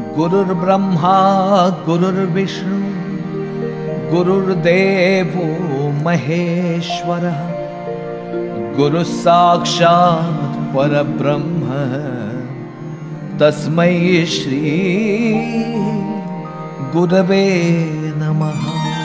गुरुर्ब्रह्मा गुरुर्विष्णु गुरुर्देवो महेश्वरः गुरुः साक्षात् परब्रह्म तस्मै श्री गुरवे नमः।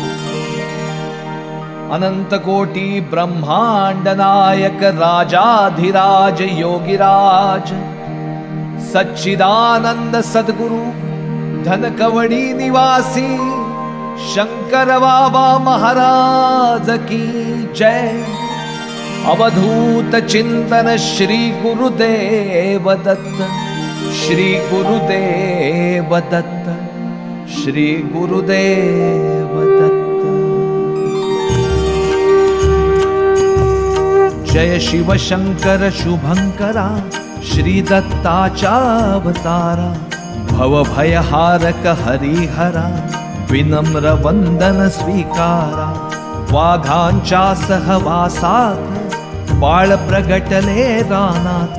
अनंत कोटि ब्रह्मांड नायक राजाधिराज योगिराज सच्चिदानंद सद्गुरु धन कवड़ी निवासी शंकर बाबा महाराज की जय। अवधूत चिंतन श्री गुरुदेव दत्त, श्री गुरुदेव दत्त, श्री गुरुदेव दत्त। जय शिव शंकर शुभंकरा श्री दत्ताचावतारा भव भयहारक हरिहरा विनम्र वंदन स्वीकारा। वाघांच्या सहवासात बाळ प्रगटले रानात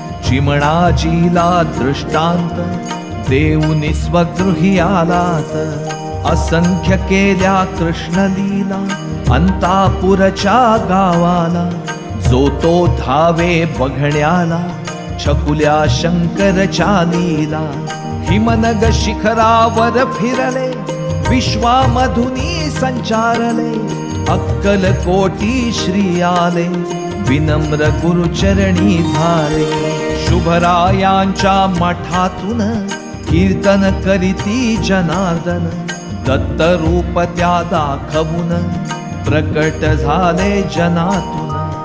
चिमणाजीला दृष्टांत देऊनी स्वगृही आलात। असंख्य केल्या कृष्णलीला अंतापुरच्या गावाला जो तो धावे बघण्याला छकुल्या शंकरच्या लीला। हिमनग शिखरावर फिरले विश्वामधुनी संचारले अक्कल कोटी श्री आले विनम्र गुरुचरणी झाले। शुभरायांच्या मठातून कीर्तन करीती जनार्दन दत्त रूप त्या दाखवून प्रकट झाले जनातून।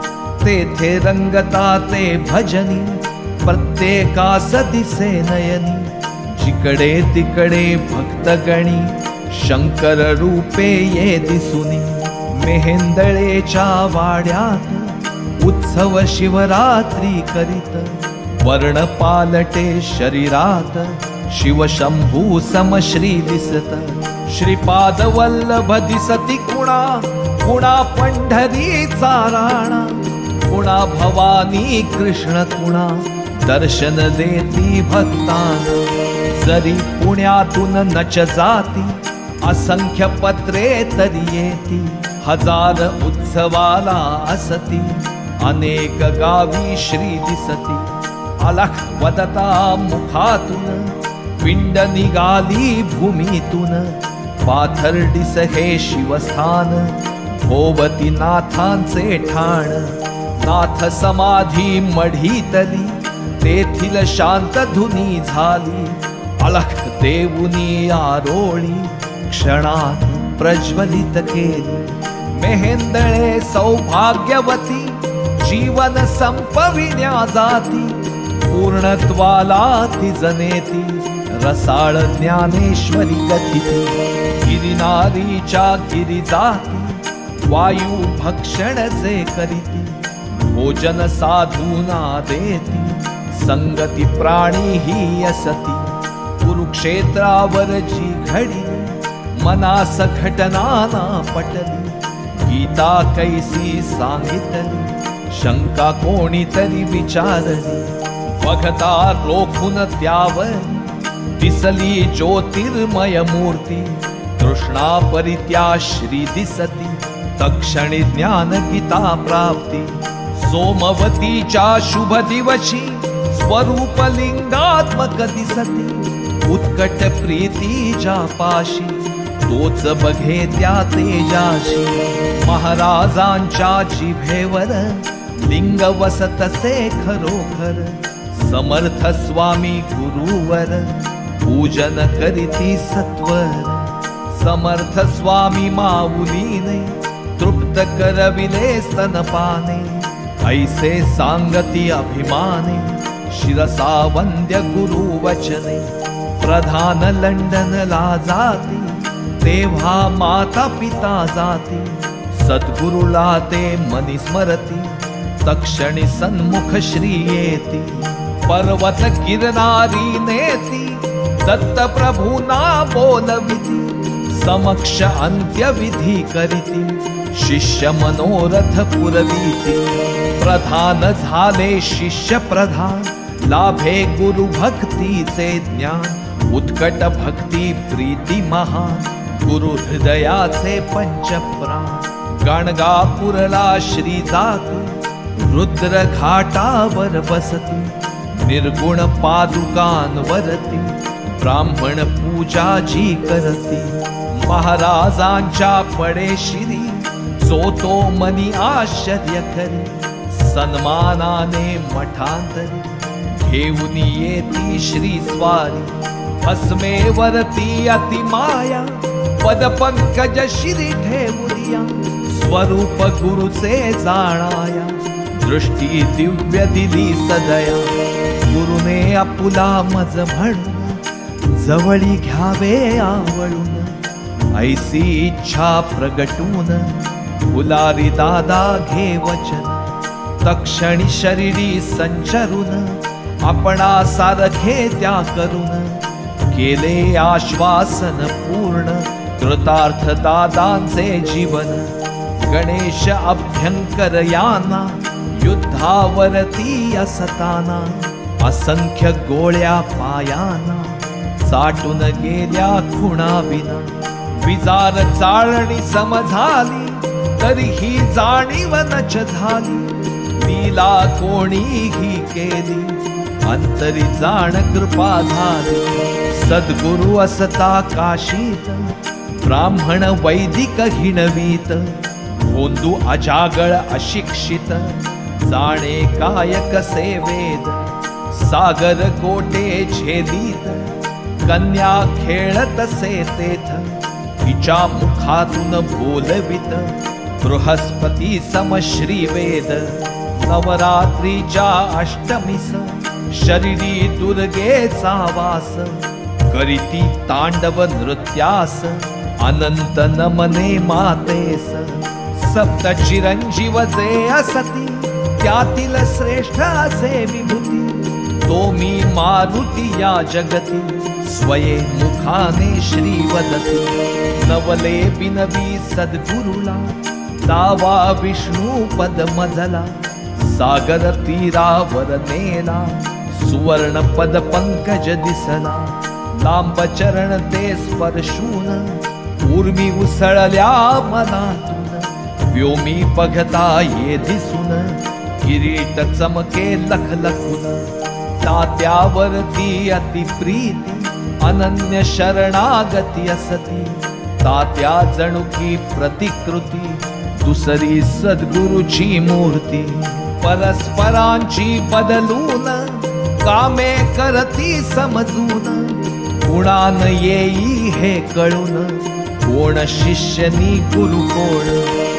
तेथे रंगता ते भजनी प्रत्येकास दिसे नयनी जिकडे तिकडे भक्तगणी शंकर रूपे ये दिसुनी। मेहेंदळेच्या वाड्यात उत्सव शिवरात्री करीत वर्ण पालटे शरीरात शिवशंभू समश्री दिसत। श्रीपाद वल्लभ दिसती कुणा कुणा पंढरीचा राणा कुणा भवानी कृष्ण कुणा दर्शन देती भक्तांना। जरी पुण्यातून नच जाती असंख्य पत्रे तरी येती हजार उत्सवाला असती अनेक गावी श्री दिसती। अलख वदता मुखातून पिंड निघाली भूमीतून पाथर्डीस हे शिवस्थान भोवती नाथांचे ठाण। नाथ समाधी मढीतली तेथील शांत धुनी झाली अलख देऊनी आरोळी क्षणात प्रज्वलित केली। मेहेंदळे सौभाग्यवती जीवन संपविण्या जाती पूर्णत्वाला ती जनेती रसाळ ज्ञानेश्वरी कथिती। गिरिनारीच्या गिरी जाती वायू भक्षण जे करीती भोजन साधूना देती संगती प्राणी ही असती। कुरुक्षेत्रावर जी घडी मनास घटना ना पटली गीता कैसी सांगितली शंका कोणीतरी विचारली। बघता रोखून त्यावर दिसली ज्योतिर्मय मूर्ती तृष्णा परित्या श्री दिसती तक्षणी ज्ञान गीता प्राप्ती। सोमवतीच्या शुभ दिवशी स्वरूप लिंगात्मक दिसती उत्कट प्रीतीच्या पाशी तोच बघे त्या तेजाशी। महाराजांच्या जिभेवर लिंग वसतसे खरोखर समर्थ स्वामी गुरुवर पूजन करीती सत्वर। समर्थ स्वामी माऊलीने तृप्त करविले स्तनपाने ऐसे सांगती अभिमाने शिरसा वंद्य गुरु वचने। प्रधान लंडन ला जाती तेव्हा माता पिता जाती सद्गुरुला ते मनी स्मरती तक्षणी सन्मुख श्री येती। पर्वत गिरनारी नेती दत्त प्रभूना बोलविती समक्ष अंत्यविधी करीती शिष्य मनोरथ पुरवीती। प्रधान झाले शिष्य प्रधान लाभे गुरु भक्तीचे ज्ञान उत्कट भक्ती प्रीती महान, गुरु हृदयाचे पंचप्राण। गाणगापूरला श्री जाती, रुद्र घाटावर बसती, निर्गुण पादुकांवरती, ब्राह्मण पूजा जी करती। महाराजांच्या पडेशिरी, जो तो मनी आश्चर्य करी, सन्मानाने मठांतरी, घेऊन येती श्री स्वारी। भस्मेवरती अति माया, पद पंकज शिरी ठेवूया, स्वरूप गुरुचे जाणाया, दृष्टी दिव्य दिली सदया। गुरुने आपुला मज म्हणून, जवळी घ्यावे आवळून, ऐसी इच्छा प्रगटून, फुलारी दादा घे वचन। तक्षणी शरीरी संचरून, आपणा सारखे त्या करून, केले आश्वासन पूर्ण, कृतार्थ दादांचे जीवन। गणेश अभ्यंकर याना, युद्धावरती असताना, असंख्य गोळ्या पायाना, साठून गेल्या खुणाविना। विजार चाळणी समझाली, तरीही जाणीव नच झाली, लीला कोणीही केली, अंतरी जाण कृपा झाली। सद्गुरु असता काशीत, ब्राह्मण वैदिक हिणवीत, भोंदू अजागळ अशिक्षित, जाणे काय कसे वेद। सागर गोटे झेलीत, कन्या खेळत से तेथ, तिच्या मुखातून बोलवित, बृहस्पती सम श्री वेद। नवरात्रीच्या अष्टमीस, शरीरी दुर्गेचा वास, करीती तांडव नृत्यास, अनंत नमने मातेस। सप्त चिरंजीव जे असती, त्यातील श्रेष्ठ असे विभूती, तो मी मारुती या जगती, स्वये मुखाने श्री वदती। नवले बिनवी सद्गुरुला, दावा विष्णू पद मजला, सागर तीरावर नेला, सुवर्ण पद पंकज दिसला। लांब चरण ते स्पर्शून, उर्मी उसळल्या मनातून, व्योमी बघता ये दिसून, किरीट चमके लखलखून। तात्यावरती अति प्रीती, अनन्य शरणागती असती, तात्या जणुकी प्रतिकृती, दुसरी सद्गुरुची मूर्ती। परस्परांची बदलून, कामे करती समजून, गुणान येई हे कळून, कोण शिष्यनी गुरु कोण।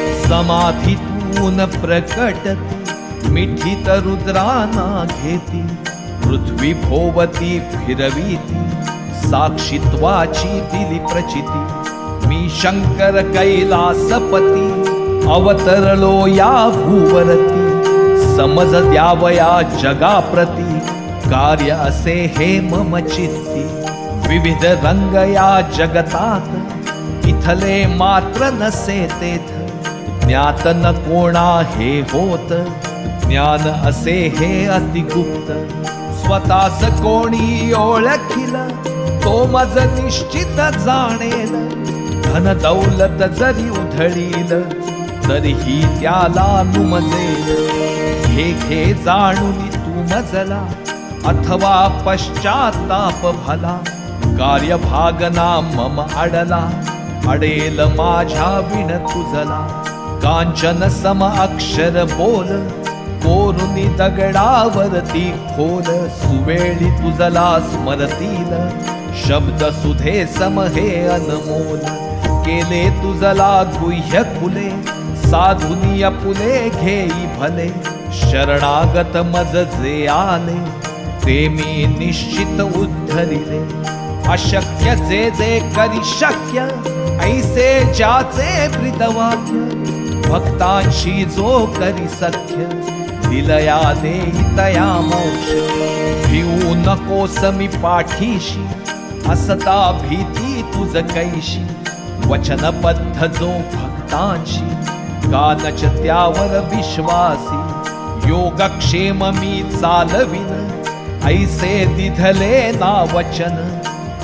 समाधीतून प्रकटती, मिठीत रुद्राना घेती, पृथ्वी भोवती फिरवीती, साक्षित्वाची दिली प्रचिती। मी शंकर कैलासपती, अवतरलो या भूवरती, समज द्यावया जगाप्रती, कार्य असे हे मम चित्ती। विविध रंग या जगतात, इथले मात्र नसे तेथ, ज्ञात न कोणा हे होत, ज्ञान असे हे अतिगुप्त। स्वतःस कोणी ओळखील, तो मज निश्चित जाणेल, धन दौलत जरी उधळील, तरीही त्याला नुमजेल। घे घे जाणून तू मजला, अथवा पश्चाताप भला, कार्यभागना मम अडला, अडेल माझ्या विण तुझला। कांचन सम अक्षर बोल, कोरुनी दगडावरती खोल, सुवेळी तुझला स्मरतील, शब्द सुधे सम हे अनमोल। केले तुझला गुह्य खुले, साधुनी अपुले घेई भले, शरणागत मज जे आले, ते मी निश्चित उद्धरिले। अशक्य जे जे करी शक्य, ऐसे ज्याचे ब्रीदवाक्य, भक्तांशी जो करी सख्य, दिलया देई तया मोक्ष। भिऊ नकोस मी पाठीशी, असता भीती तुझ कैशी, वचनबद्ध जो भक्तांशी, कानच त्यावर विश्वासी। योगक्षेम मी चालविन, ऐसे दिधले ना वचन,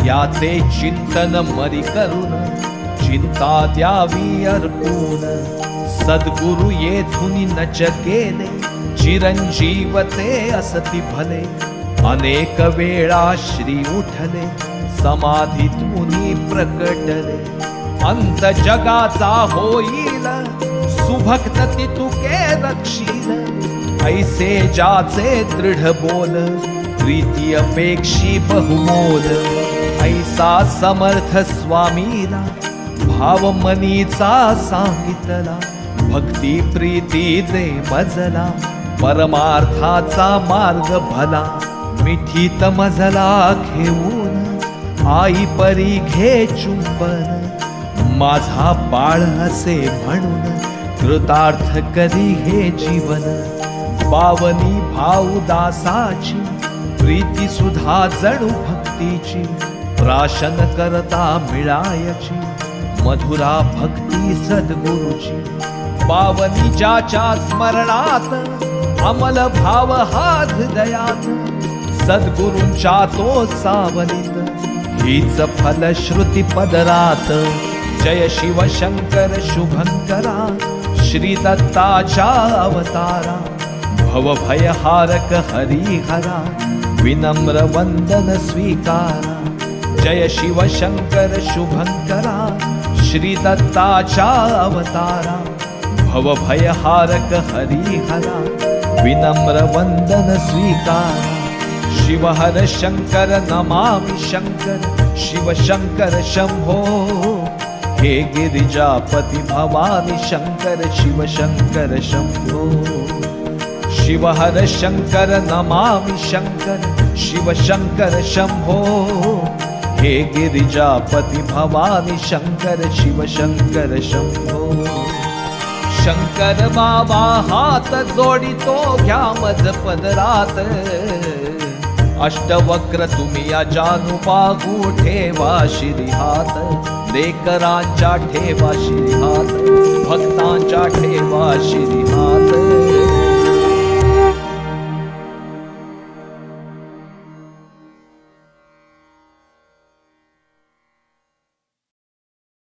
त्याचे चिंतन मरी करून चिंता द्यावी अर्पून सद्गुरु येथून नच गेले चिरंजीव ते असती भले अनेक वेळा श्री उठले समाधीतून प्रकटले अंत जगाचा होईल सुभक्त तुके रक्षील ऐसे जाचे दृढ बोल प्रीती अपेक्षी बहुमोल ऐसा समर्थ स्वामीला भाव मनीचा सांगितला भक्ती प्रीती दे मजला परमार्थाचा मार्ग भला मिठीत मजला घेऊन आई परी घे चुंबन माझा बाळ असे म्हणून कृतार्थ करी हे जीवन पावनी भाऊ दासाची प्रीती सुधा जणू भक्तीची प्राशन करता मिळायची मधुरा भक्ती सद्गुरुची पावनी ज्याच्या स्मरणात अमल भाव हा हृदयात सद्गुरूंच्या तो सावलीत हीच फलश्रुती पदरात जय शिव शंकर शुभंकरा श्री दत्ताच्या अवतारा भव भयहारक हरिहरा विनम्र वंदन स्वीकारा जय शिव शंकर शुभंकरा श्री दत्ताच्या अवतारा भव भयहारक हरिहरा विनम्र वंदन स्वीकारा शिव हर शंकर नमामि शंकर शिव शंकर शंभो हे गिरिजापति भवानी शंकर शिव शंकर शंभो शिव हर शंकर नमामि शंकर शिव शंकर शंभो हे गिरिजापति भवानी शंकर शिव शंकर शंभो शंकर बाबा हात जोडितो घ्या मज पदरात अष्टवक्र तुम्ही या जानू बाहू ठेवा शिरी हात देकरांच्या ठेवा शिरी हात भक्तांच्या ठेवा शिरी हात